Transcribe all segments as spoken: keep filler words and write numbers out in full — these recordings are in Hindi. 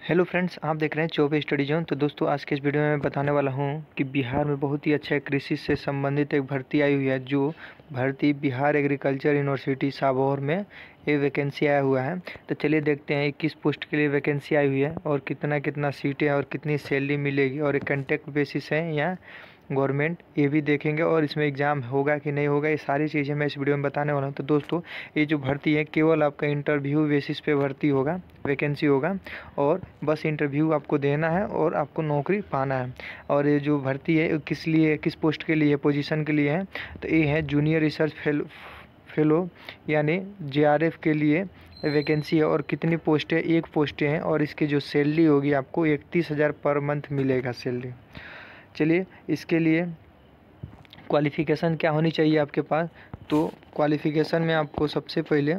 हेलो फ्रेंड्स, आप देख रहे हैं चौबे स्टडी जोन। तो दोस्तों, आज के इस वीडियो में मैं बताने वाला हूं कि बिहार में बहुत ही अच्छा कृषि से संबंधित एक भर्ती आई हुई है। जो भर्ती बिहार एग्रीकल्चर यूनिवर्सिटी साबौर में ये वैकेंसी आया हुआ है। तो चलिए देखते हैं किस पोस्ट के लिए वैकेंसी आई हुई है और कितना कितना सीटें और कितनी सैलरी मिलेगी, और एक कॉन्ट्रैक्ट बेसिस है या गवर्नमेंट, ये भी देखेंगे। और इसमें एग्ज़ाम होगा कि नहीं होगा, ये सारी चीज़ें मैं इस वीडियो में बताने वाला हूँ। तो दोस्तों, ये जो भर्ती है केवल आपका इंटरव्यू बेसिस पे भर्ती होगा, वैकेंसी होगा, और बस इंटरव्यू आपको देना है और आपको नौकरी पाना है। और ये जो भर्ती है किस लिए, किस पोस्ट के लिए, पोजीशन के लिए है, तो ये है जूनियर रिसर्च फेलो फेलो यानी जे आर एफ के लिए वैकेंसी है। और कितनी पोस्ट है, एक पोस्ट है, और इसकी जो सैलरी होगी आपको इकतीस हज़ार पर मंथ मिलेगा सैलरी। चलिए, इसके लिए क्वालिफ़िकेशन क्या होनी चाहिए आपके पास। तो क्वालिफ़िकेशन में आपको सबसे पहले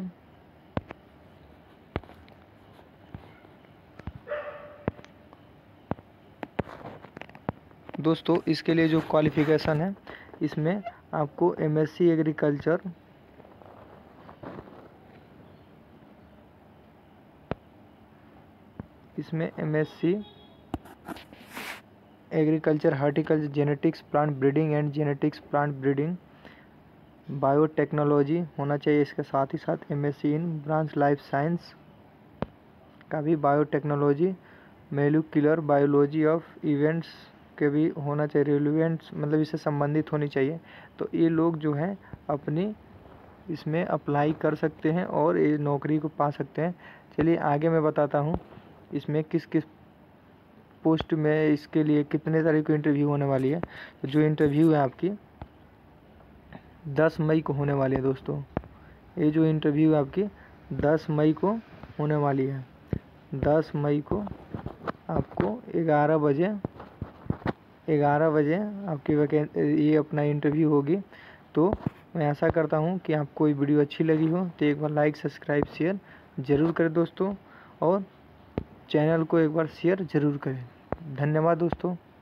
दोस्तों, इसके लिए जो क्वालिफ़िकेशन है, इसमें आपको एमएससी एग्रीकल्चर, इसमें MSc agriculture, horticulture, genetics, plant breeding and genetics, plant breeding, biotechnology होना चाहिए। इसके साथ ही साथ MSc in branch life science का भी, biotechnology, molecular biology of events के भी होना चाहिए। रिलेवेंट्स मतलब इससे संबंधित होनी चाहिए। तो ये लोग जो हैं अपनी इसमें अप्लाई कर सकते हैं और ये नौकरी को पा सकते हैं। चलिए आगे मैं बताता हूँ इसमें किस किस पोस्ट में, इसके लिए कितने तारीख को इंटरव्यू होने वाली है। तो जो इंटरव्यू है आपकी दस मई को होने वाली है दोस्तों। ये जो इंटरव्यू है आपकी दस मई को होने वाली है। दस मई को आपको ग्यारह बजे ग्यारह बजे आपकी वैकें ये अपना इंटरव्यू होगी। तो मैं आशा करता हूँ कि आपको ये वीडियो अच्छी लगी हो, तो एक बार लाइक, सब्सक्राइब, शेयर ज़रूर करें दोस्तों, और चैनल को एक बार शेयर ज़रूर करें। धन्यवाद दोस्तों।